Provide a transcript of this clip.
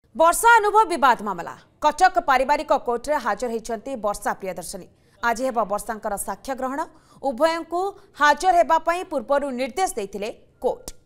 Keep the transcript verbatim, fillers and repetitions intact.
वर्षा अनुभव विवाद मामला कटक पारिवारिक कोर्टे हाजर होती वर्षा प्रियदर्शनी। आज हेब वर्षांकर साक्ष्य ग्रहण। उभयों को हाजर होगापी पूर्व निर्देश देते कोर्ट।